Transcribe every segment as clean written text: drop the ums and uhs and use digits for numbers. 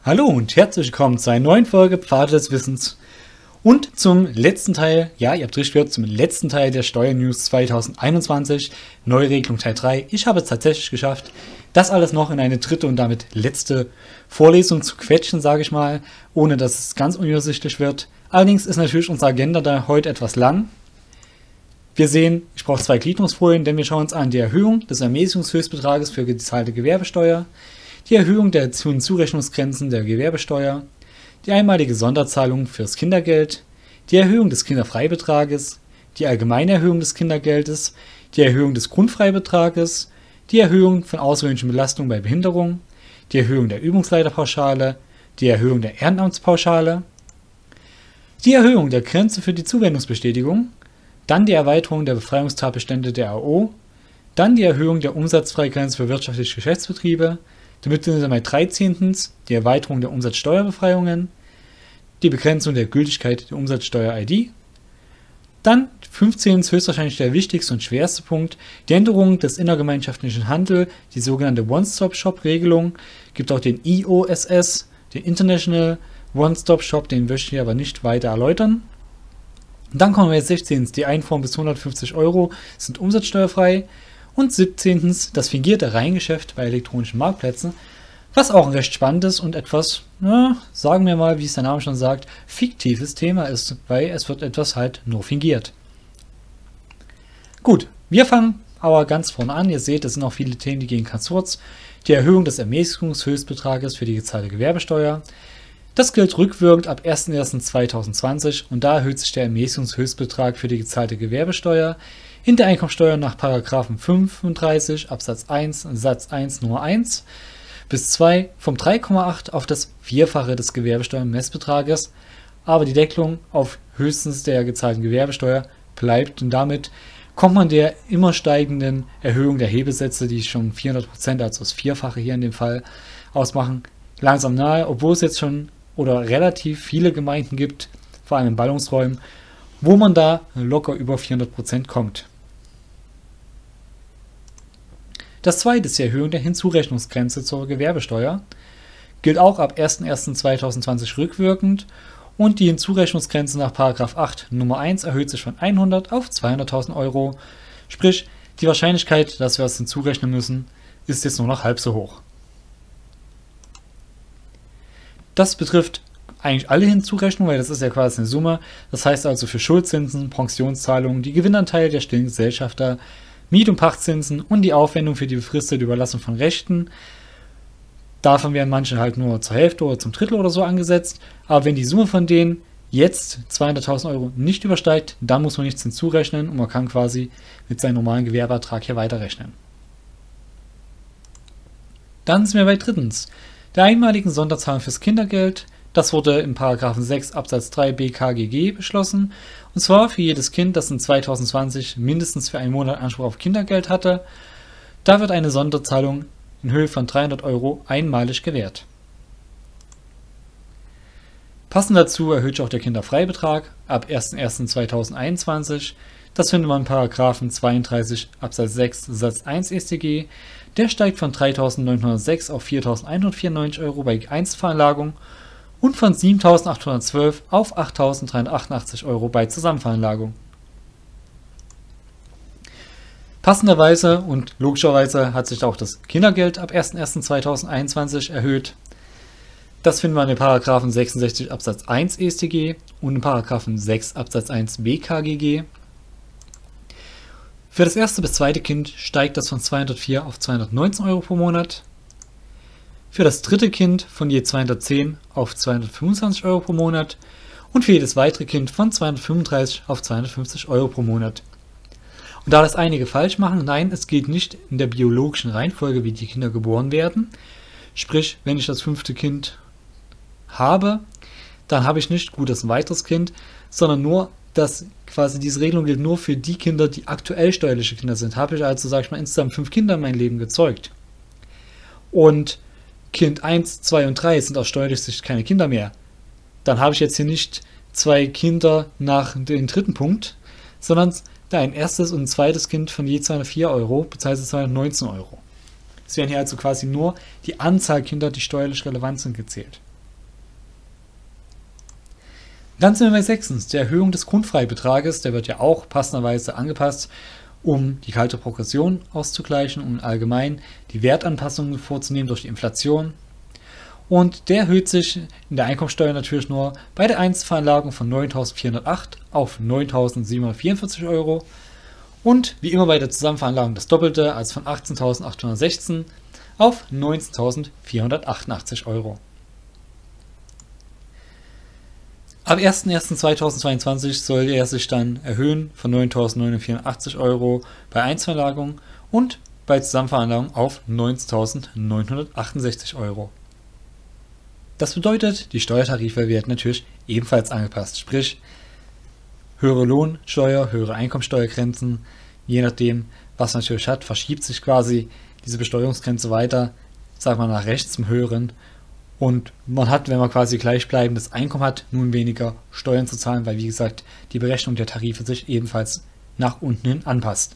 Hallo und herzlich willkommen zu einer neuen Folge Pfade des Wissens und zum letzten Teil, ja, ihr habt richtig gehört, zum letzten Teil der Steuernews 2021, Neuregelung Teil 3. Ich habe es tatsächlich geschafft, das alles noch in eine dritte und damit letzte Vorlesung zu quetschen, sage ich mal, ohne dass es ganz unübersichtlich wird. Allerdings ist natürlich unsere Agenda da heute etwas lang. Wir sehen, ich brauche 2 Gliederungsfolien, denn wir schauen uns an die Erhöhung des Ermäßigungshöchstbetrages für gezahlte Gewerbesteuer, die Erhöhung der Zurechnungsgrenzen der Gewerbesteuer, die einmalige Sonderzahlung fürs Kindergeld, die Erhöhung des Kinderfreibetrages, die allgemeine Erhöhung des Kindergeldes, die Erhöhung des Grundfreibetrages, die Erhöhung von außergewöhnlichen Belastungen bei Behinderung, die Erhöhung der Übungsleiterpauschale, die Erhöhung der Ehrenamtspauschale, die Erhöhung der Grenze für die Zuwendungsbestätigung, dann die Erweiterung der Befreiungstatbestände der AO, dann die Erhöhung der Umsatzfreigrenze für wirtschaftliche Geschäftsbetriebe, damit sind wir bei 13. die Erweiterung der Umsatzsteuerbefreiungen, die Begrenzung der Gültigkeit der Umsatzsteuer-ID, dann 15. höchstwahrscheinlich der wichtigste und schwerste Punkt, die Änderung des innergemeinschaftlichen Handels, die sogenannte One-Stop-Shop-Regelung, gibt auch den IOSS, den International One-Stop-Shop, den möchte ich aber nicht weiter erläutern. Dann kommen wir jetzt 16. die Einfuhren bis 150 € sind umsatzsteuerfrei. Und 17. das fingierte Reihengeschäft bei elektronischen Marktplätzen, was auch ein recht spannendes und etwas, sagen wir mal, wie es der Name schon sagt, fiktives Thema ist, weil es wird etwas halt nur fingiert. Gut, wir fangen aber ganz vorne an. Ihr seht, es sind auch viele Themen, die gehen ganz kurz. Die Erhöhung des Ermäßigungshöchstbetrages für die gezahlte Gewerbesteuer. Das gilt rückwirkend ab 01.01.2020 und da erhöht sich der Ermäßigungshöchstbetrag für die gezahlte Gewerbesteuer in der Einkommensteuer nach § 35 Absatz 1 Satz 1 Nummer 1 bis 2 vom 3,8 auf das Vierfache des Gewerbesteuermessbetrages, aber die Deckelung auf höchstens der gezahlten Gewerbesteuer bleibt und damit kommt man der immer steigenden Erhöhung der Hebesätze, die schon 400%, also das Vierfache hier in dem Fall ausmachen, langsam nahe, obwohl es jetzt schon oder relativ viele Gemeinden gibt, vor allem in Ballungsräumen, wo man da locker über 400% kommt. Das zweite ist die Erhöhung der Hinzurechnungsgrenze zur Gewerbesteuer. Gilt auch ab 01.01.2020 rückwirkend und die Hinzurechnungsgrenze nach § 8 Nummer 1 erhöht sich von 100 auf 200.000 €. Sprich, die Wahrscheinlichkeit, dass wir es hinzurechnen müssen, ist jetzt nur noch halb so hoch. Das betrifft eigentlich alle Hinzurechnungen, weil das ist ja quasi eine Summe. Das heißt also für Schuldzinsen, Pensionszahlungen, die Gewinnanteile der stillen Gesellschafter, Miet- und Pachtzinsen und die Aufwendung für die befristete Überlassung von Rechten. Davon werden manche halt nur zur Hälfte oder zum Drittel oder so angesetzt. Aber wenn die Summe von denen jetzt 200.000 € nicht übersteigt, dann muss man nichts hinzurechnen und man kann quasi mit seinem normalen Gewerbeertrag hier weiterrechnen. Dann sind wir bei drittens, der einmaligen Sonderzahlung fürs Kindergeld. Das wurde im § 6 Absatz 3 BKGG beschlossen, und zwar für jedes Kind, das in 2020 mindestens für einen Monat Anspruch auf Kindergeld hatte. Da wird eine Sonderzahlung in Höhe von 300 € einmalig gewährt. Passend dazu erhöht sich auch der Kinderfreibetrag ab 01.01.2021. Das findet man in § 32 Absatz 6 Satz 1 StG. Der steigt von 3.906 auf 4.194 € bei Einzelveranlagung und von 7.812 auf 8.388 € bei Zusammenveranlagung. Passenderweise und logischerweise hat sich auch das Kindergeld ab 01.01.2021 erhöht. Das finden wir in den § 66 Absatz 1 StG und in § 6 Absatz 1 BKGG. Für das erste bis zweite Kind steigt das von 204 auf 219 € pro Monat. Für das dritte Kind von je 210 auf 225 € pro Monat und für jedes weitere Kind von 235 auf 250 € pro Monat. Und da das einige falsch machen, nein, es geht nicht in der biologischen Reihenfolge, wie die Kinder geboren werden. Sprich, wenn ich das 5. Kind habe, dann habe ich nicht, gut, das ist ein weiteres Kind, sondern nur, dass quasi diese Regelung gilt nur für die Kinder, die aktuell steuerliche Kinder sind. Habe ich also, sage ich mal, insgesamt 5 Kinder in meinem Leben gezeugt. Und Kind 1, 2 und 3 sind aus steuerlicher Sicht keine Kinder mehr. Dann habe ich jetzt hier nicht 2 Kinder nach dem dritten Punkt, sondern ein erstes und ein zweites Kind von je 204 € bzw. 219 €. Es werden hier also quasi nur die Anzahl Kinder, die steuerlich relevant sind, gezählt. Dann sind wir bei 6. Der Erhöhung des Grundfreibetrages. Der wird ja auch passenderweise angepasst, um die kalte Progression auszugleichen und allgemein die Wertanpassungen vorzunehmen durch die Inflation. Und der erhöht sich in der Einkommensteuer natürlich nur bei der Einzelveranlagung von 9.408 auf 9.744 Euro und wie immer bei der Zusammenveranlagung das Doppelte, also von 18.816 auf 19.488 Euro. Ab 01.01.2022 soll er sich dann erhöhen von 9.984 Euro bei Einzelveranlagung und bei Zusammenveranlagung auf 19.968 Euro. Das bedeutet, die Steuertarife werden natürlich ebenfalls angepasst, sprich höhere Lohnsteuer, höhere Einkommensteuergrenzen, je nachdem, was man natürlich hat, verschiebt sich quasi diese Besteuerungsgrenze weiter, sagen wir nach rechts zum höheren. Und man hat, wenn man quasi gleichbleibendes Einkommen hat, nun weniger Steuern zu zahlen, weil wie gesagt, die Berechnung der Tarife sich ebenfalls nach unten hin anpasst.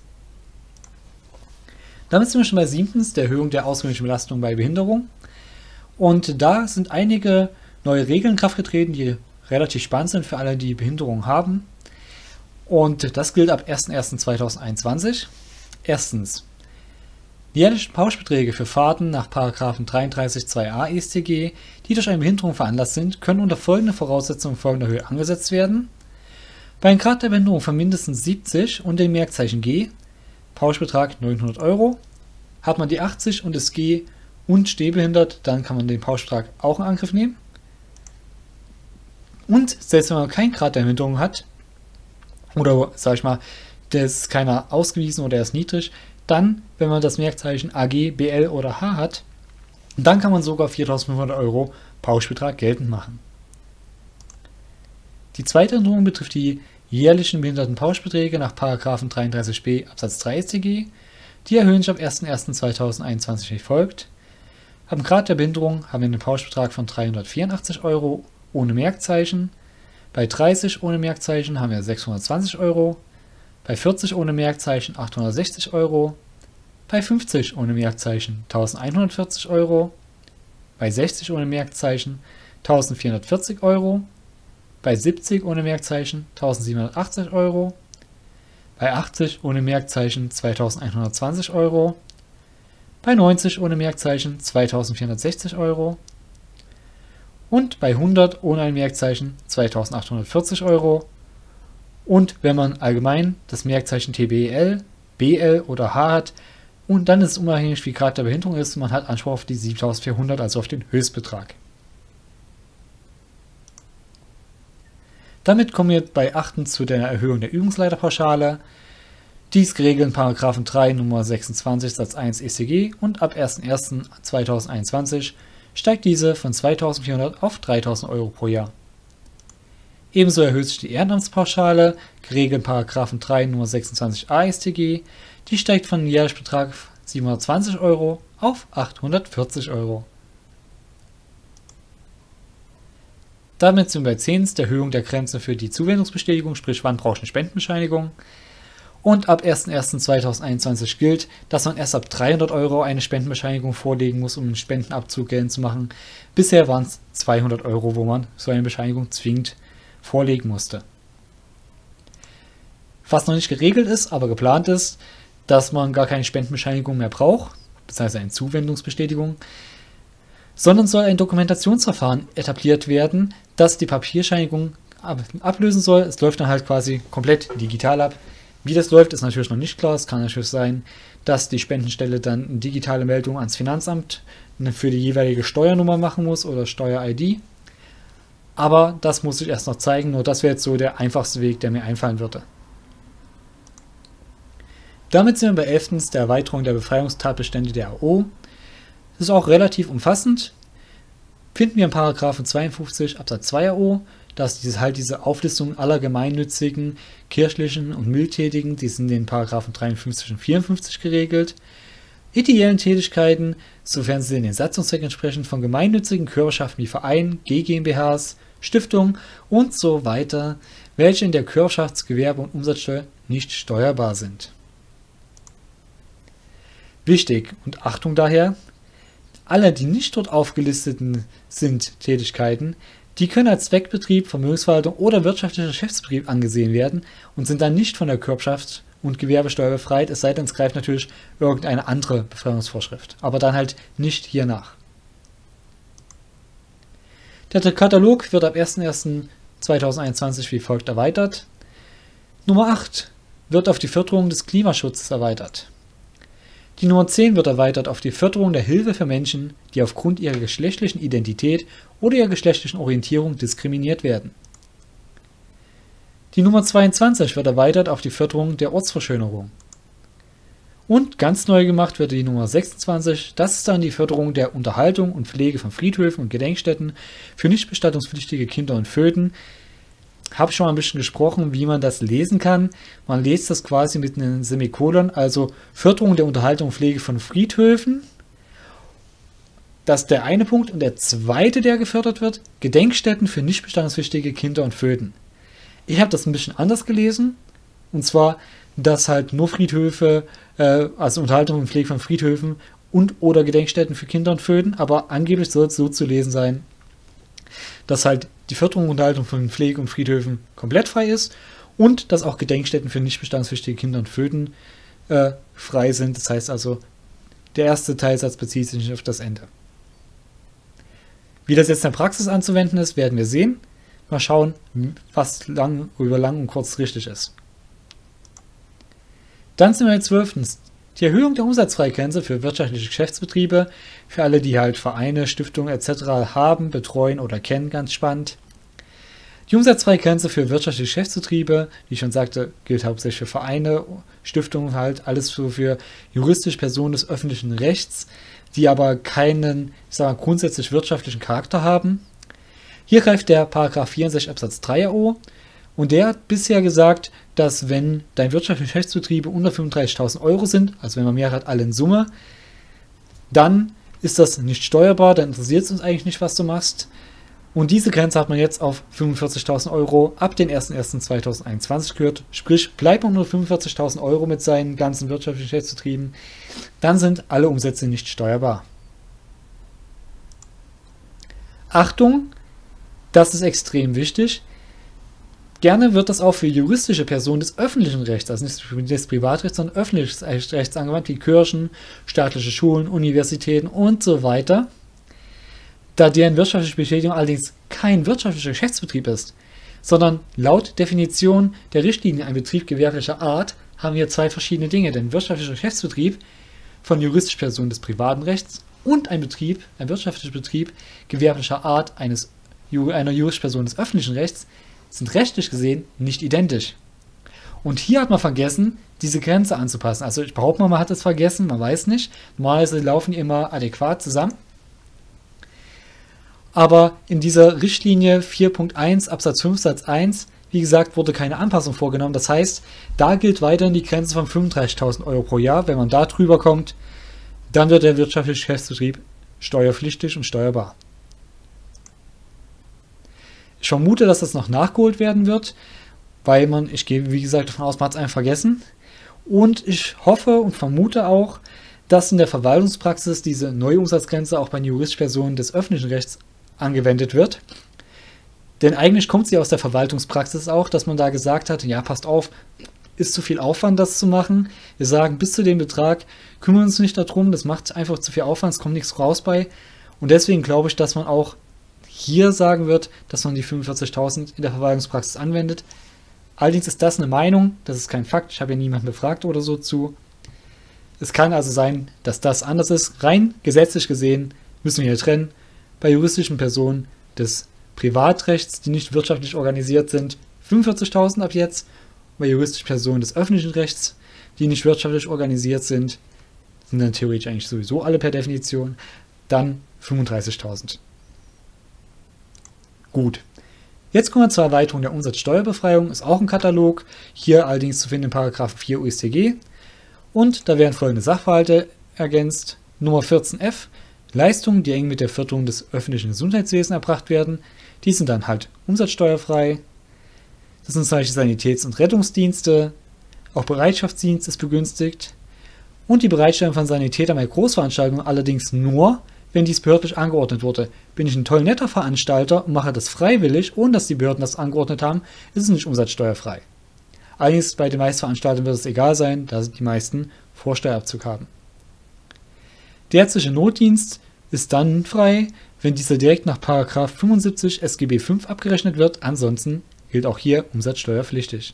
Damit sind wir schon bei 7. der Erhöhung der auskömmlichen Belastung bei Behinderung. Und da sind einige neue Regeln in Kraft getreten, die relativ spannend sind für alle, die Behinderung haben. Und das gilt ab 01.01.2021. Erstens, die jährlichen Pauschbeträge für Fahrten nach § 33(2a) EStG, die durch eine Behinderung veranlasst sind, können unter folgenden Voraussetzungen in folgender Höhe angesetzt werden. Bei einem Grad der Behinderung von mindestens 70 und dem Merkzeichen G, Pauschbetrag 900 Euro. Hat man die 80 und ist G und stehbehindert, dann kann man den Pauschbetrag auch in Angriff nehmen. Und selbst wenn man keinen Grad der Behinderung hat, oder sag ich mal, der ist keiner ausgewiesen oder er ist niedrig, dann, wenn man das Merkzeichen AG, BL oder H hat, dann kann man sogar 4.500 Euro Pauschbetrag geltend machen. Die zweite Änderung betrifft die jährlichen Behindertenpauschbeträge nach § 33b Absatz 3 StG. Die erhöhen sich ab 01.01.2021 wie folgt. Am Grad der Behinderung haben wir einen Pauschbetrag von 384 Euro ohne Merkzeichen. Bei 30 ohne Merkzeichen haben wir 620 Euro. Bei 40 ohne Merkzeichen 860 Euro. Bei 50 ohne Merkzeichen 1140 Euro. Bei 60 ohne Merkzeichen 1440 Euro. Bei 70 ohne Merkzeichen 1780 Euro. Bei 80 ohne Merkzeichen 2120 Euro. Bei 90 ohne Merkzeichen 2460 Euro. Und bei 100 ohne ein Merkzeichen 2840 Euro. Und wenn man allgemein das Merkzeichen TBL, BL oder H hat, und dann ist es unabhängig, wie Grad der Behinderung ist, man hat Anspruch auf die 7.400, also auf den Höchstbetrag. Damit kommen wir bei 8. zu der Erhöhung der Übungsleiterpauschale. Dies geregelt in § 3 Nummer 26 Satz 1 EStG und ab 01.01.2021 steigt diese von 2.400 auf 3.000 Euro pro Jahr. Ebenso erhöht sich die Ehrenamtspauschale, geregelt in § 3 Nummer 26a StG. Die steigt von einem jährlichen Betrag 720 Euro auf 840 Euro. Damit sind wir bei 10. der Erhöhung der Grenze für die Zuwendungsbestätigung, sprich wann brauche ich eine Spendenbescheinigung. Und ab 01.01.2021 gilt, dass man erst ab 300 Euro eine Spendenbescheinigung vorlegen muss, um einen Spendenabzug geltend zu machen. Bisher waren es 200 Euro, wo man so eine Bescheinigung zwingend vorlegen musste. Was noch nicht geregelt ist, aber geplant ist, dass man gar keine Spendenbescheinigung mehr braucht, beziehungsweise eine Zuwendungsbestätigung, sondern soll ein Dokumentationsverfahren etabliert werden, das die Papierscheinigung ablösen soll. Es läuft dann halt quasi komplett digital ab. Wie das läuft, ist natürlich noch nicht klar. Es kann natürlich sein, dass die Spendenstelle dann eine digitale Meldung ans Finanzamt für die jeweilige Steuernummer machen muss oder Steuer-ID. Aber das muss ich erst noch zeigen. Nur das wäre jetzt so der einfachste Weg, der mir einfallen würde. Damit sind wir bei 11. der Erweiterung der Befreiungstatbestände der AO. Das ist auch relativ umfassend. Finden wir in § 52 Absatz 2 AO, dass diese Auflistung aller gemeinnützigen, kirchlichen und Mildtätigen, die sind in den § 53 und 54 geregelt, ideellen Tätigkeiten, sofern sie den Satzungszweck entsprechen, von gemeinnützigen Körperschaften wie Vereinen, GmbHs, Stiftungen und so weiter, welche in der Körperschafts-, Gewerbe- und Umsatzsteuer nicht steuerbar sind. Wichtig und Achtung daher, alle die nicht dort aufgelisteten sind Tätigkeiten, Die können als Zweckbetrieb, Vermögensverwaltung oder wirtschaftlicher Geschäftsbetrieb angesehen werden und sind dann nicht von der Körperschaft und Gewerbesteuer befreit, es sei denn, es greift natürlich irgendeine andere Befreiungsvorschrift, aber dann halt nicht hiernach. Der Katalog wird ab 01.01.2021 wie folgt erweitert. Nummer 8 wird auf die Förderung des Klimaschutzes erweitert. Die Nummer 10 wird erweitert auf die Förderung der Hilfe für Menschen, die aufgrund ihrer geschlechtlichen Identität oder ihrer geschlechtlichen Orientierung diskriminiert werden. Die Nummer 22 wird erweitert auf die Förderung der Ortsverschönerung. Und ganz neu gemacht wird die Nummer 26, das ist dann die Förderung der Unterhaltung und Pflege von Friedhöfen und Gedenkstätten für nicht bestattungspflichtige Kinder und Föten. Habe schon mal ein bisschen gesprochen, wie man das lesen kann. Man liest das quasi mit einem Semikolon, also Förderung der Unterhaltung und Pflege von Friedhöfen. Das ist der eine Punkt. Und der zweite, der gefördert wird, Gedenkstätten für nicht bestattungspflichtige Kinder und Föten. Ich habe das ein bisschen anders gelesen. Und zwar, dass halt nur Friedhöfe, also Unterhaltung und Pflege von Friedhöfen und oder Gedenkstätten für Kinder und Föten, aber angeblich soll es so zu lesen sein, dass halt die Förderung und Unterhaltung von Pflege- und Friedhöfen komplett frei ist und dass auch Gedenkstätten für nicht bestandspflichtige Kinder und Föten frei sind. Das heißt also, der erste Teilsatz bezieht sich nicht auf das Ende. Wie das jetzt in der Praxis anzuwenden ist, werden wir sehen. Mal schauen, was über lang und kurz richtig ist. Dann sind wir jetzt 12. Die Erhöhung der Umsatzfreigrenze für wirtschaftliche Geschäftsbetriebe, für alle, die halt Vereine, Stiftungen etc. haben, betreuen oder kennen, ganz spannend. Die Umsatzfreigrenze für wirtschaftliche Geschäftsbetriebe, wie ich schon sagte, gilt hauptsächlich für Vereine, Stiftungen halt, alles so für juristische Personen des öffentlichen Rechts, die aber keinen, ich sage mal, grundsätzlich wirtschaftlichen Charakter haben. Hier greift der § 64 Absatz 3 AO. Und der hat bisher gesagt, dass wenn dein wirtschaftliche Geschäftsbetriebe unter 35.000 Euro sind, also wenn man mehr hat, alle in Summe, dann ist das nicht steuerbar, dann interessiert es uns eigentlich nicht, was du machst. Und diese Grenze hat man jetzt auf 45.000 Euro ab den 01.01.2021 gehört. Sprich, bleibt man unter 45.000 Euro mit seinen ganzen wirtschaftlichen Geschäftsbetrieben, dann sind alle Umsätze nicht steuerbar. Achtung, das ist extrem wichtig. Gerne wird das auch für juristische Personen des öffentlichen Rechts, also nicht des Privatrechts, sondern öffentliches Rechts angewandt, wie Kirchen, staatliche Schulen, Universitäten und so weiter. Da deren wirtschaftliche Betätigung allerdings kein wirtschaftlicher Geschäftsbetrieb ist, sondern laut Definition der Richtlinie ein Betrieb gewerblicher Art, haben wir zwei verschiedene Dinge. Denn wirtschaftlicher Geschäftsbetrieb von juristischen Personen des privaten Rechts und ein wirtschaftlicher Betrieb gewerblicher Art einer juristischen Person des öffentlichen Rechts sind rechtlich gesehen nicht identisch. Und hier hat man vergessen, diese Grenze anzupassen. Also ich behaupte mal, man hat es vergessen, man weiß nicht. Normalerweise laufen die immer adäquat zusammen. Aber in dieser Richtlinie 4.1 Absatz 5 Satz 1, wie gesagt, wurde keine Anpassung vorgenommen. Das heißt, da gilt weiterhin die Grenze von 35.000 Euro pro Jahr. Wenn man da drüber kommt, dann wird der wirtschaftliche Geschäftsbetrieb steuerpflichtig und steuerbar. Ich vermute, dass das noch nachgeholt werden wird, weil ich gehe, wie gesagt, davon aus, man hat es einfach vergessen. Und ich hoffe und vermute auch, dass in der Verwaltungspraxis diese neue Umsatzgrenze auch bei juristischen Personen des öffentlichen Rechts angewendet wird. Denn eigentlich kommt sie aus der Verwaltungspraxis auch, dass man da gesagt hat, ja, passt auf, ist zu viel Aufwand, das zu machen. Wir sagen, bis zu dem Betrag kümmern wir uns nicht darum, das macht einfach zu viel Aufwand, es kommt nichts raus bei. Und deswegen glaube ich, dass man auch hier sagen wird, dass man die 45.000 in der Verwaltungspraxis anwendet. Allerdings ist das eine Meinung, das ist kein Fakt, ich habe ja niemanden befragt oder so zu. Es kann also sein, dass das anders ist. Rein gesetzlich gesehen müssen wir hier trennen. Bei juristischen Personen des Privatrechts, die nicht wirtschaftlich organisiert sind, 45.000 ab jetzt. Bei juristischen Personen des öffentlichen Rechts, die nicht wirtschaftlich organisiert sind dann theoretisch eigentlich sowieso alle per Definition, dann 35.000. Gut. Jetzt kommen wir zur Erweiterung der Umsatzsteuerbefreiung. Ist auch ein Katalog. Hier allerdings zu finden in § 4 UStG. Und da werden folgende Sachverhalte ergänzt. Nummer 14f. Leistungen, die eng mit der Förderung des öffentlichen Gesundheitswesens erbracht werden. Die sind dann halt umsatzsteuerfrei. Das sind zum Beispiel Sanitäts- und Rettungsdienste. Auch Bereitschaftsdienst ist begünstigt. Und die Bereitstellung von Sanitätern bei Großveranstaltungen allerdings nur, wenn dies behördlich angeordnet wurde. Bin ich ein toll netter Veranstalter und mache das freiwillig, ohne dass die Behörden das angeordnet haben, ist es nicht umsatzsteuerfrei. Allerdings bei den meisten Veranstaltern wird es egal sein, da die meisten Vorsteuerabzug haben. Der ärztliche Notdienst ist dann frei, wenn dieser direkt nach § 75 SGB V abgerechnet wird, ansonsten gilt auch hier umsatzsteuerpflichtig.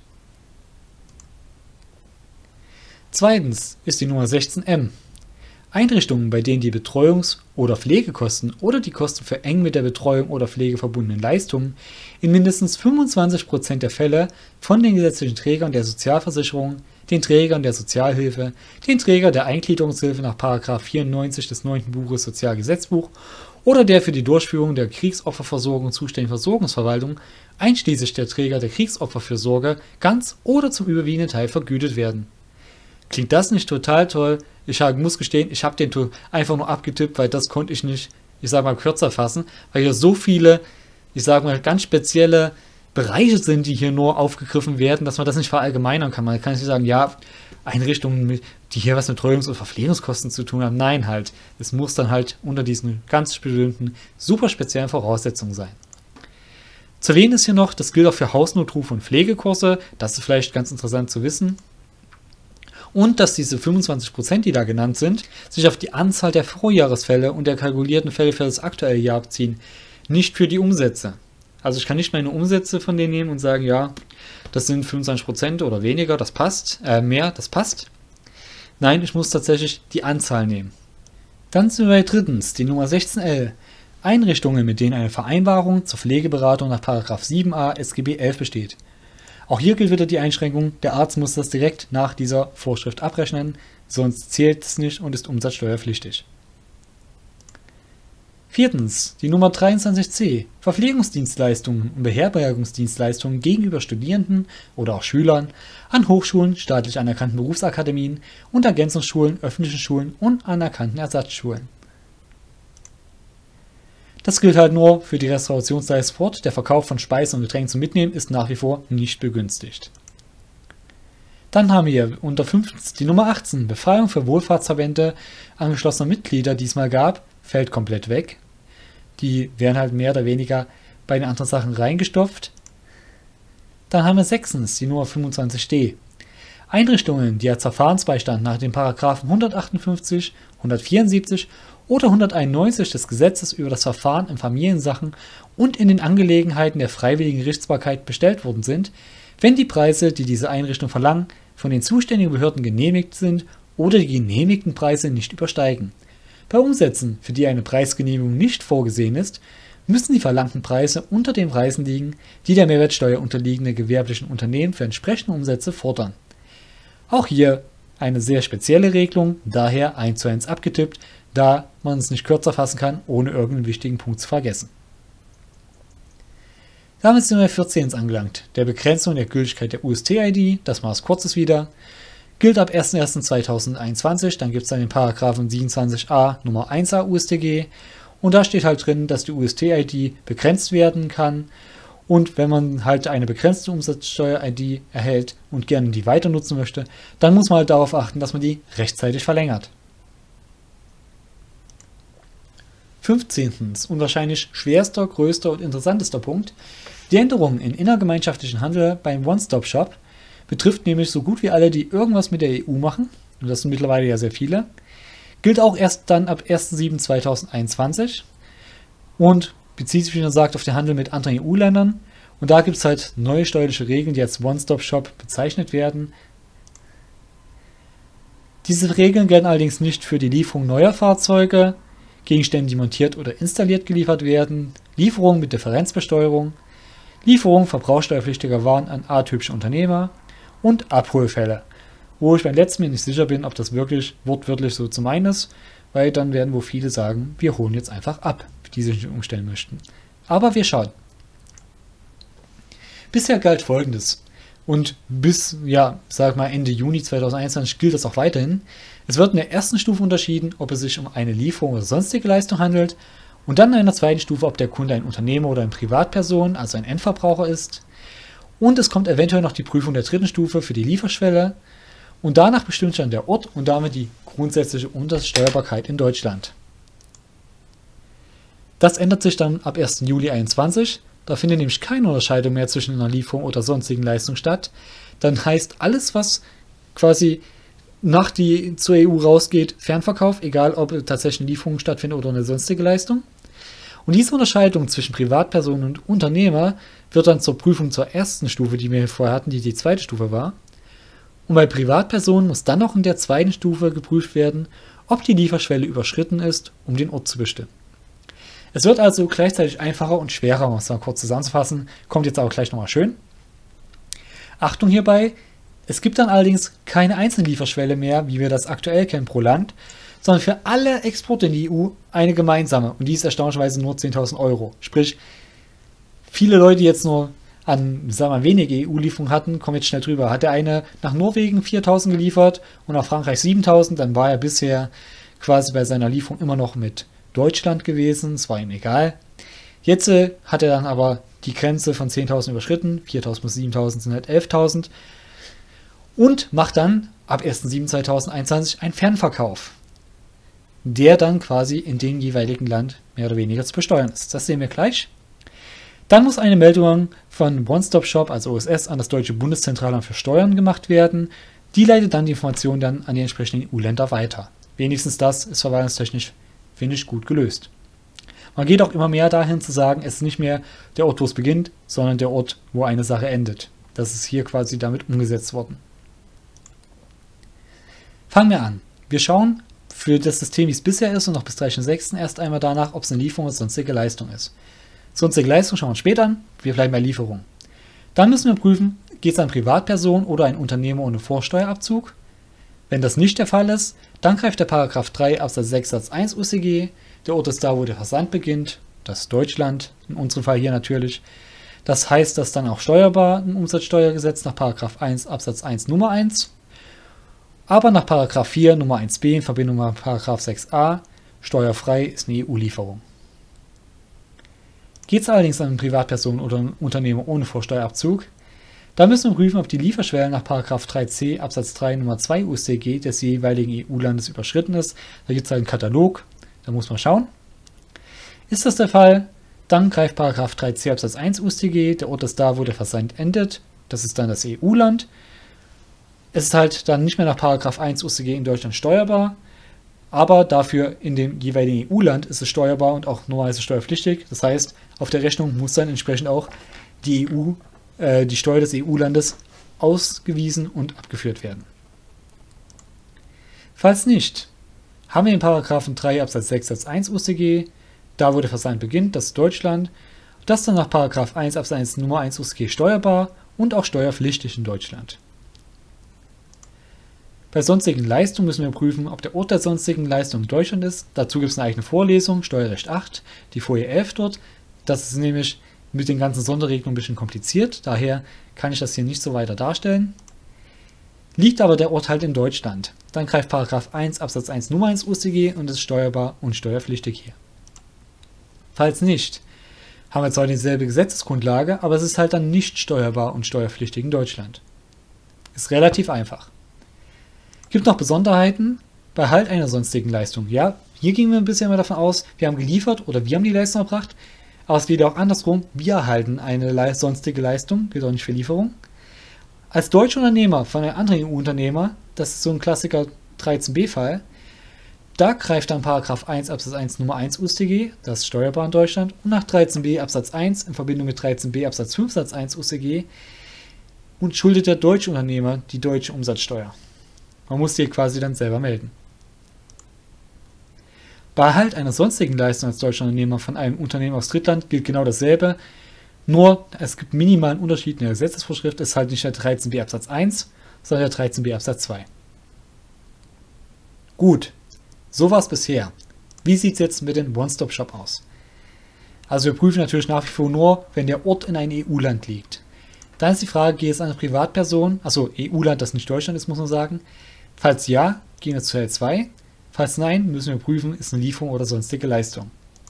Zweitens ist die Nummer 16m. Einrichtungen, bei denen die Betreuungs- oder Pflegekosten oder die Kosten für eng mit der Betreuung oder Pflege verbundenen Leistungen in mindestens 25% der Fälle von den gesetzlichen Trägern der Sozialversicherung, den Trägern der Sozialhilfe, den Trägern der Eingliederungshilfe nach § 94 des 9. Buches Sozialgesetzbuch oder der für die Durchführung der Kriegsopferversorgung zuständigen Versorgungsverwaltung, einschließlich der Träger der Kriegsopferfürsorge, ganz oder zum überwiegenden Teil vergütet werden. Klingt das nicht total toll? Ich muss gestehen, ich habe den einfach nur abgetippt, weil das konnte ich nicht, kürzer fassen, weil hier so viele, ganz spezielle Bereiche sind, die hier nur aufgegriffen werden, dass man das nicht verallgemeinern kann. Man kann nicht sagen, ja, Einrichtungen, die hier was mit Betreuungs- und Verpflegungskosten zu tun haben. Nein, halt. Es muss dann halt unter diesen ganz bestimmten, super speziellen Voraussetzungen sein. Zu erwähnen ist hier noch, das gilt auch für Hausnotrufe und Pflegekurse. Das ist vielleicht ganz interessant zu wissen. Und dass diese 25%, die da genannt sind, sich auf die Anzahl der Vorjahresfälle und der kalkulierten Fälle für das aktuelle Jahr beziehen, nicht für die Umsätze. Also ich kann nicht meine Umsätze von denen nehmen und sagen, ja, das sind 25% oder weniger, das passt, mehr, das passt. Nein, ich muss tatsächlich die Anzahl nehmen. Dann sind wir bei drittens, die Nummer 16l. Einrichtungen, mit denen eine Vereinbarung zur Pflegeberatung nach § 7a SGB 11 besteht. Auch hier gilt wieder die Einschränkung, der Arzt muss das direkt nach dieser Vorschrift abrechnen, sonst zählt es nicht und ist umsatzsteuerpflichtig. Viertens, die Nummer 23c, Verpflegungsdienstleistungen und Beherbergungsdienstleistungen gegenüber Studierenden oder auch Schülern an Hochschulen, staatlich anerkannten Berufsakademien und Ergänzungsschulen, öffentlichen Schulen und anerkannten Ersatzschulen. Das gilt halt nur für die Restaurationsleistung fort. Der Verkauf von Speisen und Getränken zum Mitnehmen ist nach wie vor nicht begünstigt. Dann haben wir unter 5. die Nummer 18, Befreiung für Wohlfahrtsverbände angeschlossener Mitglieder diesmal gab, fällt komplett weg. Die werden halt mehr oder weniger bei den anderen Sachen reingestopft. Dann haben wir 6. die Nummer 25d. Einrichtungen, die als Verfahrensbeistand nach den Paragraphen 158, 174 oder 191 des Gesetzes über das Verfahren in Familiensachen und in den Angelegenheiten der freiwilligen Gerichtsbarkeit bestellt worden sind, wenn die Preise, die diese Einrichtung verlangen, von den zuständigen Behörden genehmigt sind oder die genehmigten Preise nicht übersteigen. Bei Umsätzen, für die eine Preisgenehmigung nicht vorgesehen ist, müssen die verlangten Preise unter den Preisen liegen, die der Mehrwertsteuer unterliegende gewerblichen Unternehmen für entsprechende Umsätze fordern. Auch hier eine sehr spezielle Regelung, daher 1:1 abgetippt, da man es nicht kürzer fassen kann, ohne irgendeinen wichtigen Punkt zu vergessen. Damit sind wir 14 angelangt. Der Begrenzung der Gültigkeit der UST-ID, das mal was Kurzes wieder, gilt ab 01.01.2021, dann gibt es dann den Paragraphen 27a Nummer 1a UStG und da steht halt drin, dass die UST-ID begrenzt werden kann und wenn man halt eine begrenzte Umsatzsteuer-ID erhält und gerne die weiter nutzen möchte, dann muss man halt darauf achten, dass man die rechtzeitig verlängert. 15. und wahrscheinlich schwerster, größter und interessantester Punkt. Die Änderung im innergemeinschaftlichen Handel beim One-Stop-Shop betrifft nämlich so gut wie alle, die irgendwas mit der EU machen, und das sind mittlerweile ja sehr viele, gilt auch erst dann ab 1.7.2021 und bezieht sich, wie man sagt, auf den Handel mit anderen EU-Ländern. Und da gibt es halt neue steuerliche Regeln, die als One-Stop-Shop bezeichnet werden. Diese Regeln gelten allerdings nicht für die Lieferung neuer Fahrzeuge, Gegenstände, die montiert oder installiert geliefert werden, Lieferungen mit Differenzbesteuerung, Lieferung verbrauchsteuerpflichtiger Waren an atypische Unternehmer und Abholfälle, wo ich beim letzten Mal nicht sicher bin, ob das wirklich wortwörtlich so zu meinen ist, weil dann werden wohl viele sagen, wir holen jetzt einfach ab, die sich nicht umstellen möchten. Aber wir schauen. Bisher galt Folgendes und bis, Ende Juni 2021 gilt das auch weiterhin. Es wird in der ersten Stufe unterschieden, ob es sich um eine Lieferung oder sonstige Leistung handelt und dann in einer zweiten Stufe, ob der Kunde ein Unternehmer oder eine Privatperson, also ein Endverbraucher ist. Und es kommt eventuell noch die Prüfung der dritten Stufe für die Lieferschwelle und danach bestimmt dann der Ort und damit die grundsätzliche Umsatzsteuerbarkeit in Deutschland. Das ändert sich dann ab 1. Juli 2021. Da findet nämlich keine Unterscheidung mehr zwischen einer Lieferung oder sonstigen Leistung statt. Dann heißt alles, was quasi zur EU rausgeht, Fernverkauf, egal ob tatsächlich eine Lieferung stattfindet oder eine sonstige Leistung. Und diese Unterscheidung zwischen Privatpersonen und Unternehmer wird dann zur Prüfung zur ersten Stufe, die wir vorher hatten, die die zweite Stufe war. Und bei Privatpersonen muss dann noch in der zweiten Stufe geprüft werden, ob die Lieferschwelle überschritten ist, um den Ort zu bestimmen. Es wird also gleichzeitig einfacher und schwerer, um es mal kurz zusammenzufassen, kommt jetzt auch gleich nochmal schön. Achtung hierbei, es gibt dann allerdings keine Einzellieferschwelle mehr, wie wir das aktuell kennen pro Land, sondern für alle Exporte in die EU eine gemeinsame und die ist erstaunlicherweise nur 10.000 Euro. Sprich, viele Leute, die jetzt nur an, sagen wir mal, wenige EU-Lieferungen hatten, kommen jetzt schnell drüber. Hat der eine nach Norwegen 4.000 geliefert und nach Frankreich 7.000, dann war er bisher quasi bei seiner Lieferung immer noch mit Deutschland gewesen, es war ihm egal. Jetzt hat er dann aber die Grenze von 10.000 überschritten, 4.000 plus 7.000 sind halt 11.000 und macht dann ab 1.7.2021 einen Fernverkauf, der dann quasi in dem jeweiligen Land mehr oder weniger zu besteuern ist. Das sehen wir gleich. Dann muss eine Meldung von One-Stop-Shop, also OSS, an das Deutsche Bundeszentralamt für Steuern gemacht werden. Die leitet dann die Informationen dann an die entsprechenden EU-Länder weiter. Wenigstens das ist verwaltungstechnisch, finde ich, gut gelöst. Man geht auch immer mehr dahin zu sagen, es ist nicht mehr der Ort, wo es beginnt, sondern der Ort, wo eine Sache endet. Das ist hier quasi damit umgesetzt worden. Fangen wir an. Wir schauen für das System, wie es bisher ist und noch bis 30.06. erst einmal danach, ob es eine Lieferung oder sonstige Leistung ist. Sonstige Leistung schauen wir uns später an, wir bleiben bei Lieferung. Dann müssen wir prüfen, geht es an Privatperson oder ein Unternehmer ohne Vorsteuerabzug? Wenn das nicht der Fall ist, dann greift der Paragraph 3 Absatz 6 Satz 1 UStG. Der Ort ist da, wo der Versand beginnt. Das ist Deutschland, in unserem Fall hier natürlich. Das heißt, dass dann auch steuerbar im Umsatzsteuergesetz nach Paragraph 1 Absatz 1 Nummer 1. Aber nach Paragraph 4 Nummer 1b in Verbindung mit Paragraph 6a steuerfrei ist eine EU-Lieferung. Geht es allerdings an eine Privatperson oder einen Unternehmer ohne Vorsteuerabzug, dann müssen wir prüfen, ob die Lieferschwelle nach Paragraph 3c Absatz 3 Nummer 2 UStG des jeweiligen EU-Landes überschritten ist. Da gibt es halt einen Katalog, da muss man schauen. Ist das der Fall, dann greift Paragraph 3c Absatz 1 UStG, der Ort ist da, wo der Versand endet, das ist dann das EU-Land. Es ist halt dann nicht mehr nach Paragraph 1 UStG in Deutschland steuerbar, aber dafür in dem jeweiligen EU-Land ist es steuerbar und auch normalerweise steuerpflichtig. Das heißt, auf der Rechnung muss dann entsprechend auch die Steuer des EU-Landes ausgewiesen und abgeführt werden. Falls nicht, haben wir in Paragraphen 3 Absatz 6 Satz 1 UStG, da wo der Versand beginnt, das ist Deutschland, das dann nach Paragraph 1 Absatz 1 Nummer 1 UStG steuerbar und auch steuerpflichtig in Deutschland. Bei sonstigen Leistungen müssen wir prüfen, ob der Ort der sonstigen Leistung in Deutschland ist. Dazu gibt es eine eigene Vorlesung, Steuerrecht 8, die Folie 11 dort. Das ist nämlich mit den ganzen Sonderregelungen ein bisschen kompliziert, daher kann ich das hier nicht so weiter darstellen. Liegt aber der Ort halt in Deutschland, dann greift Paragraph 1 Absatz 1 Nummer 1 UStG und ist steuerbar und steuerpflichtig hier. Falls nicht, haben wir zwar dieselbe Gesetzesgrundlage, aber es ist halt dann nicht steuerbar und steuerpflichtig in Deutschland. Ist relativ einfach. Gibt noch Besonderheiten bei halt einer sonstigen Leistung. Ja, hier gingen wir ein bisschen immer davon aus, wir haben geliefert oder wir haben die Leistung erbracht, aber es geht auch andersrum, wir erhalten eine sonstige Leistung, gilt auch nicht für Lieferung. Als deutscher Unternehmer von einem anderen EU-Unternehmer, das ist so ein Klassiker 13b-Fall, da greift dann Paragraph 1 Absatz 1 Nummer 1 UStG, das ist steuerbar in Deutschland, und nach 13b Absatz 1 in Verbindung mit 13b Absatz 5 Satz 1 UStG und schuldet der deutsche Unternehmer die deutsche Umsatzsteuer. Man muss die quasi dann selber melden. Bei Erhalt einer sonstigen Leistung als deutscher Unternehmer von einem Unternehmen aus Drittland gilt genau dasselbe, nur es gibt minimalen Unterschied in der Gesetzesvorschrift, es ist halt nicht der 13b Absatz 1, sondern der 13b Absatz 2. Gut, so war es bisher. Wie sieht es jetzt mit dem One-Stop-Shop aus? Also wir prüfen natürlich nach wie vor nur, wenn der Ort in einem EU-Land liegt. Dann ist die Frage, geht es an eine Privatperson, also EU-Land, das nicht Deutschland ist, muss man sagen. Falls ja, gehen wir zu Teil 2. Falls nein, müssen wir prüfen, ist eine Lieferung oder sonstige Leistung.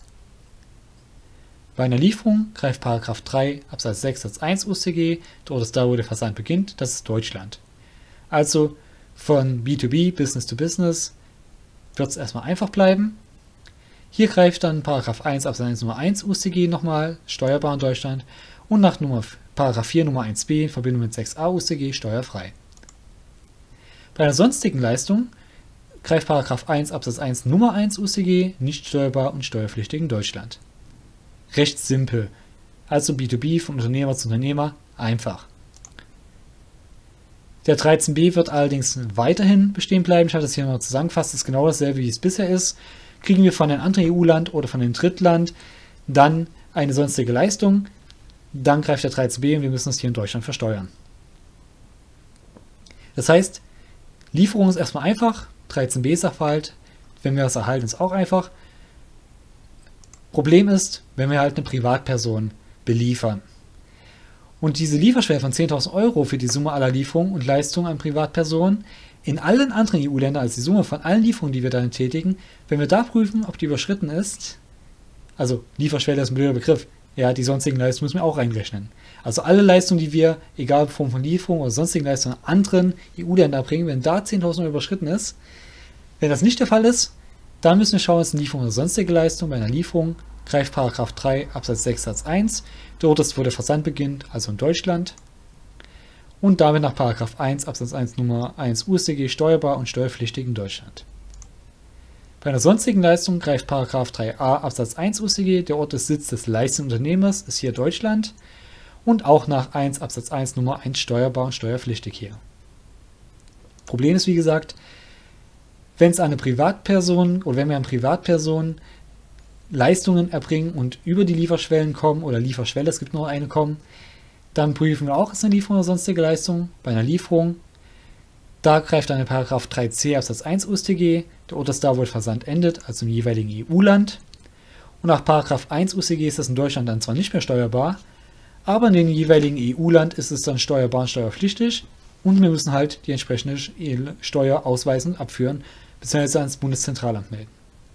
Bei einer Lieferung greift Paragraph 3 Absatz 6 Satz 1 UStG, dort ist da, wo der Versand beginnt, das ist Deutschland. Also von B2B, Business to Business, wird es erstmal einfach bleiben. Hier greift dann § 1 Absatz 1 Nummer 1 UStG nochmal, steuerbar in Deutschland, und nach § 4 Nummer 1b in Verbindung mit 6a UStG steuerfrei. Bei einer sonstigen Leistung greift § 1 Absatz 1 Nummer 1 UStG, nicht steuerbar und steuerpflichtig in Deutschland. Recht simpel, also B2B von Unternehmer zu Unternehmer, einfach. Der 13b wird allerdings weiterhin bestehen bleiben. Ich habe das hier noch zusammengefasst, das ist genau dasselbe, wie es bisher ist. Kriegen wir von einem anderen EU-Land oder von einem Drittland dann eine sonstige Leistung, dann greift der 13b und wir müssen das hier in Deutschland versteuern. Das heißt, Lieferung ist erstmal einfach, 13b Sachverhalt, wenn wir was erhalten, ist auch einfach. Problem ist, wenn wir halt eine Privatperson beliefern. Und diese Lieferschwelle von 10.000 Euro für die Summe aller Lieferungen und Leistungen an Privatpersonen in allen anderen EU-Ländern, also die Summe von allen Lieferungen, die wir dann tätigen, wenn wir da prüfen, ob die überschritten ist, also Lieferschwelle ist ein blöder Begriff, ja, die sonstigen Leistungen müssen wir auch reinrechnen. Also alle Leistungen, die wir, egal in Form von Lieferung oder sonstigen Leistungen, an anderen EU-Ländern erbringen, wenn da 10.000 Euro überschritten ist, wenn das nicht der Fall ist, dann müssen wir schauen, was eine Lieferung oder sonstige Leistung bei einer Lieferung greift § 3 Absatz 6 Satz 1, dort ist, wo der Versand beginnt, also in Deutschland, und damit nach § 1 Absatz 1 Nummer 1 UStG steuerbar und steuerpflichtig in Deutschland. Bei einer sonstigen Leistung greift § 3a Absatz 1 UStG, der Ort des Sitz des Leistungsunternehmers ist hier Deutschland, und auch nach 1 Absatz 1 Nummer 1 steuerbar und steuerpflichtig hier. Problem ist, wie gesagt, wenn es eine Privatperson oder wenn wir an Privatpersonen Leistungen erbringen und über die Lieferschwellen kommen oder Lieferschwelle, es gibt noch eine kommen, dann prüfen wir auch, ist eine Lieferung oder sonstige Leistung. Bei einer Lieferung, da greift dann der § 3c Absatz 1 UStG, der Ort ist da, wo der Versand endet, also im jeweiligen EU-Land. Und nach § 1 UStG ist das in Deutschland dann zwar nicht mehr steuerbar, aber in dem jeweiligen EU-Land ist es dann steuerbar und steuerpflichtig und wir müssen halt die entsprechende Steuer ausweisen und abführen, beziehungsweise ans Bundeszentralamt melden.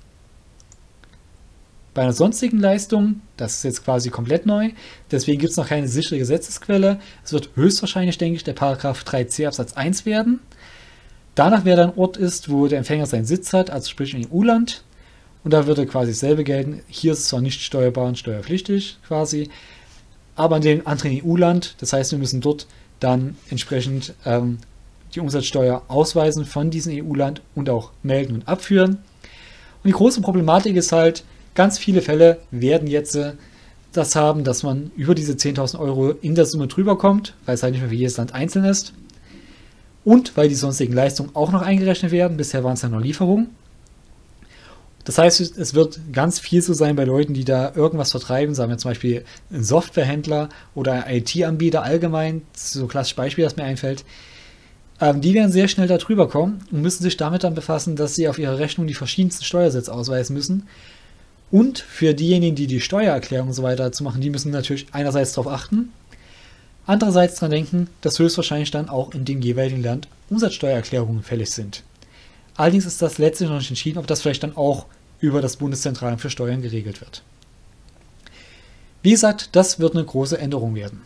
Bei einer sonstigen Leistung, das ist jetzt quasi komplett neu, deswegen gibt es noch keine sichere Gesetzesquelle. Es wird höchstwahrscheinlich, denke ich, der § 3c Absatz 1 werden. Danach, wer dann Ort ist, wo der Empfänger seinen Sitz hat, also sprich im EU-Land. Und da würde quasi dasselbe gelten. Hier ist es zwar nicht steuerbar und steuerpflichtig quasi, aber in dem anderen EU-Land, das heißt, wir müssen dort dann entsprechend die Umsatzsteuer ausweisen von diesem EU-Land und auch melden und abführen. Und die große Problematik ist halt, ganz viele Fälle werden jetzt das haben, dass man über diese 10.000 Euro in der Summe drüber kommt, weil es halt nicht mehr für jedes Land einzeln ist. Und weil die sonstigen Leistungen auch noch eingerechnet werden. Bisher waren es ja nur Lieferungen. Das heißt, es wird ganz viel so sein bei Leuten, die da irgendwas vertreiben, sagen wir zum Beispiel ein Softwarehändler oder ein IT-Anbieter allgemein, so ein klassisches Beispiel, das mir einfällt. Die werden sehr schnell da drüber kommen und müssen sich damit dann befassen, dass sie auf ihrer Rechnung die verschiedensten Steuersätze ausweisen müssen. Und für diejenigen, die die Steuererklärung und so weiter zu machen, die müssen natürlich einerseits darauf achten, andererseits daran denken, dass höchstwahrscheinlich dann auch in dem jeweiligen Land Umsatzsteuererklärungen fällig sind. Allerdings ist das letztlich noch nicht entschieden, ob das vielleicht dann auch über das Bundeszentralamt für Steuern geregelt wird. Wie gesagt, das wird eine große Änderung werden.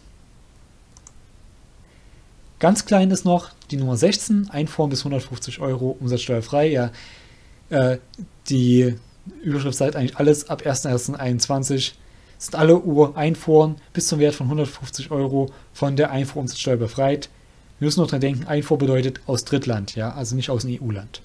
Ganz klein ist noch die Nummer 16, Einfuhren bis 150 Euro umsatzsteuerfrei. Ja, die Überschrift sagt eigentlich alles ab 1.1.21 sind alle Einfuhren bis zum Wert von 150 Euro von der Einfuhrumsatzsteuer befreit. Wir müssen noch dran denken, Einfuhr bedeutet aus Drittland, ja, also nicht aus dem EU-Land.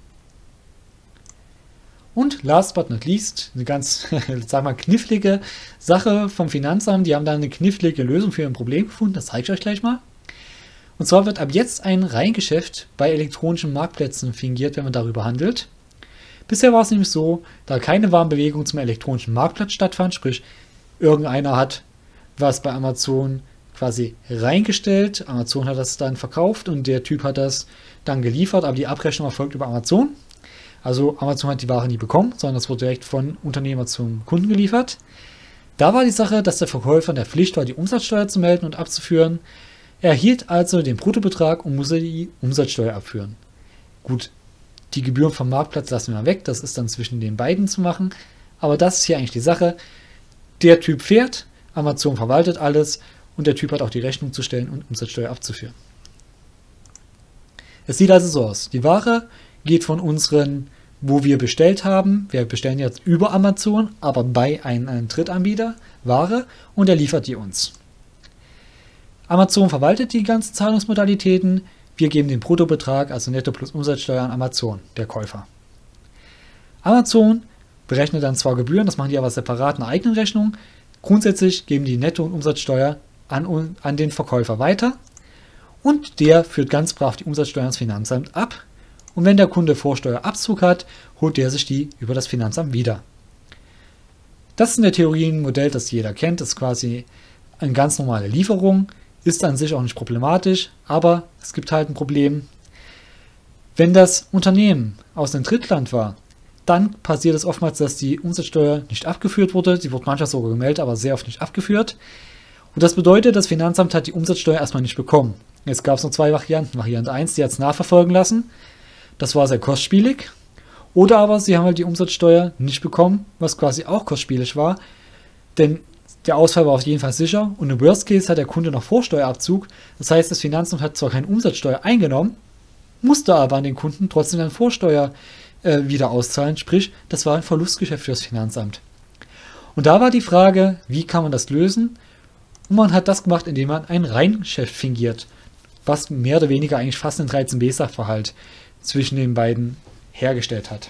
Und last but not least, eine ganz, sag mal, knifflige Sache vom Finanzamt. Die haben da eine knifflige Lösung für ein Problem gefunden, das zeige ich euch gleich mal. Und zwar wird ab jetzt ein Reingeschäft bei elektronischen Marktplätzen fingiert, wenn man darüber handelt. Bisher war es nämlich so, da keine Warenbewegung zum elektronischen Marktplatz stattfand, sprich irgendeiner hat was bei Amazon quasi reingestellt, Amazon hat das dann verkauft und der Typ hat das dann geliefert, aber die Abrechnung erfolgt über Amazon. Also Amazon hat die Ware nie bekommen, sondern das wurde direkt von Unternehmer zum Kunden geliefert. Da war die Sache, dass der Verkäufer in der Pflicht war, die Umsatzsteuer zu melden und abzuführen. Er erhielt also den Bruttobetrag und musste die Umsatzsteuer abführen. Gut, die Gebühren vom Marktplatz lassen wir mal weg, das ist dann zwischen den beiden zu machen. Aber das ist hier eigentlich die Sache. Der Typ fährt, Amazon verwaltet alles und der Typ hat auch die Rechnung zu stellen und Umsatzsteuer abzuführen. Es sieht also so aus. Die Ware geht von unseren wo wir bestellt haben. Wir bestellen jetzt über Amazon, aber bei einem Drittanbieter Ware und der liefert die uns. Amazon verwaltet die ganzen Zahlungsmodalitäten. Wir geben den Bruttobetrag, also Netto plus Umsatzsteuer, an Amazon, der Käufer. Amazon berechnet dann zwar Gebühren, das machen die aber separat in einer eigenen Rechnung. Grundsätzlich geben die Netto- und Umsatzsteuer an den Verkäufer weiter und der führt ganz brav die Umsatzsteuer ans Finanzamt ab. Und wenn der Kunde Vorsteuerabzug hat, holt der sich die über das Finanzamt wieder. Das ist in der Theorie ein Modell, das jeder kennt. Das ist quasi eine ganz normale Lieferung. Ist an sich auch nicht problematisch, aber es gibt halt ein Problem. Wenn das Unternehmen aus einem Drittland war, dann passiert es oftmals, dass die Umsatzsteuer nicht abgeführt wurde. Sie wurde manchmal sogar gemeldet, aber sehr oft nicht abgeführt. Und das bedeutet, das Finanzamt hat die Umsatzsteuer erstmal nicht bekommen. Jetzt gab es noch zwei Varianten. Variante 1, die hat es nachverfolgen lassen. Das war sehr kostspielig. Oder aber sie haben halt die Umsatzsteuer nicht bekommen, was quasi auch kostspielig war. Denn der Ausfall war auf jeden Fall sicher. Und im Worst Case hat der Kunde noch Vorsteuerabzug. Das heißt, das Finanzamt hat zwar keine Umsatzsteuer eingenommen, musste aber an den Kunden trotzdem dann Vorsteuer wieder auszahlen. Sprich, das war ein Verlustgeschäft für das Finanzamt. Und da war die Frage, wie kann man das lösen? Und man hat das gemacht, indem man ein Reingeschäft fingiert. Was mehr oder weniger eigentlich fast ein 13b-Sachverhalt zwischen den beiden hergestellt hat.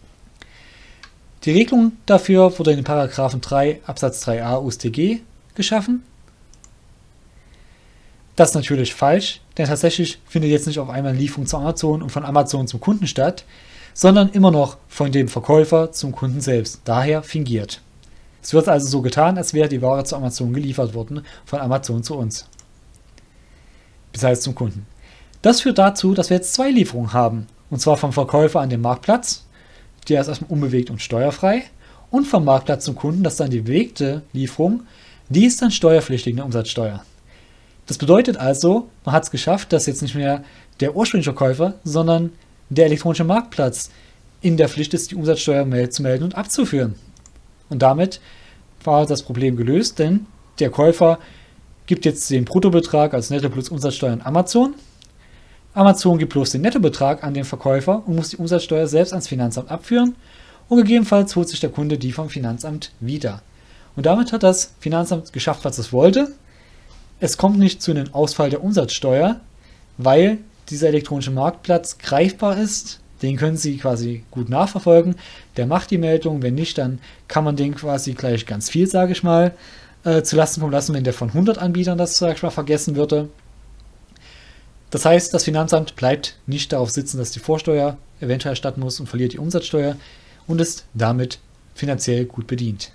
Die Regelung dafür wurde in den Paragraphen 3 Absatz 3a UStG geschaffen. Das ist natürlich falsch, denn tatsächlich findet jetzt nicht auf einmal eine Lieferung zu Amazon und von Amazon zum Kunden statt, sondern immer noch von dem Verkäufer zum Kunden selbst, daher fingiert. Es wird also so getan, als wäre die Ware zu Amazon geliefert worden, von Amazon zu uns. Das heißt zum Kunden. Das führt dazu, dass wir jetzt zwei Lieferungen haben. Und zwar vom Verkäufer an den Marktplatz, der ist erstmal unbewegt und steuerfrei. Und vom Marktplatz zum Kunden, das ist dann die bewegte Lieferung, die ist dann steuerpflichtig in der Umsatzsteuer. Das bedeutet also, man hat es geschafft, dass jetzt nicht mehr der ursprüngliche Käufer, sondern der elektronische Marktplatz in der Pflicht ist, die Umsatzsteuer zu melden und abzuführen. Und damit war das Problem gelöst, denn der Käufer gibt jetzt den Bruttobetrag als Netto plus Umsatzsteuer an Amazon. Amazon gibt bloß den Nettobetrag an den Verkäufer und muss die Umsatzsteuer selbst ans Finanzamt abführen und gegebenenfalls holt sich der Kunde die vom Finanzamt wieder. Und damit hat das Finanzamt geschafft, was es wollte. Es kommt nicht zu einem Ausfall der Umsatzsteuer, weil dieser elektronische Marktplatz greifbar ist. Den können Sie quasi gut nachverfolgen. Der macht die Meldung. Wenn nicht, dann kann man den quasi gleich ganz viel, sage ich mal, zu Lasten kommen lassen, wenn der von 100 Anbietern das, sage ich mal, vergessen würde. Das heißt, das Finanzamt bleibt nicht darauf sitzen, dass die Vorsteuer eventuell erstatten muss und verliert die Umsatzsteuer und ist damit finanziell gut bedient.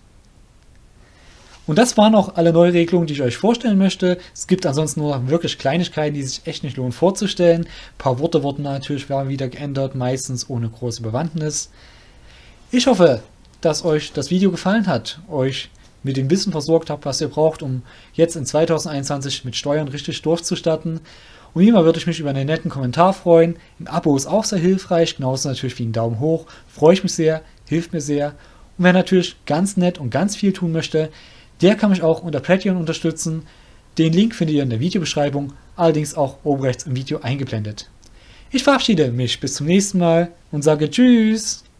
Und das waren auch alle Neuregelungen, die ich euch vorstellen möchte. Es gibt ansonsten nur wirklich Kleinigkeiten, die sich echt nicht lohnen vorzustellen. Ein paar Worte wurden natürlich wieder geändert, meistens ohne große Bewandtnis. Ich hoffe, dass euch das Video gefallen hat, euch mit dem Wissen versorgt habt, was ihr braucht, um jetzt in 2021 mit Steuern richtig durchzustarten. Und wie immer würde ich mich über einen netten Kommentar freuen. Ein Abo ist auch sehr hilfreich, genauso natürlich wie ein Daumen hoch. Freue ich mich sehr, hilft mir sehr. Und wer natürlich ganz nett und ganz viel tun möchte, der kann mich auch unter Patreon unterstützen. Den Link findet ihr in der Videobeschreibung, allerdings auch oben rechts im Video eingeblendet. Ich verabschiede mich bis zum nächsten Mal und sage Tschüss!